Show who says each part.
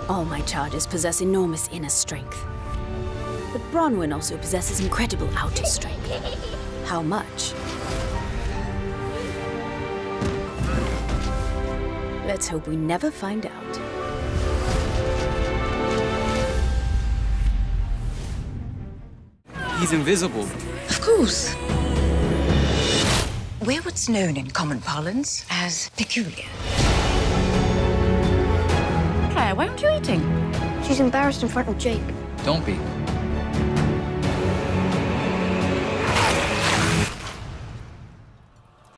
Speaker 1: All my charges possess enormous inner strength. But Bronwyn also possesses incredible outer strength. How much? Let's hope we never find out.
Speaker 2: He's invisible.
Speaker 3: Of course. We're what's known in common parlance as peculiar.
Speaker 1: Claire, why aren't you eating?
Speaker 4: She's embarrassed in front of Jake.
Speaker 2: Don't be.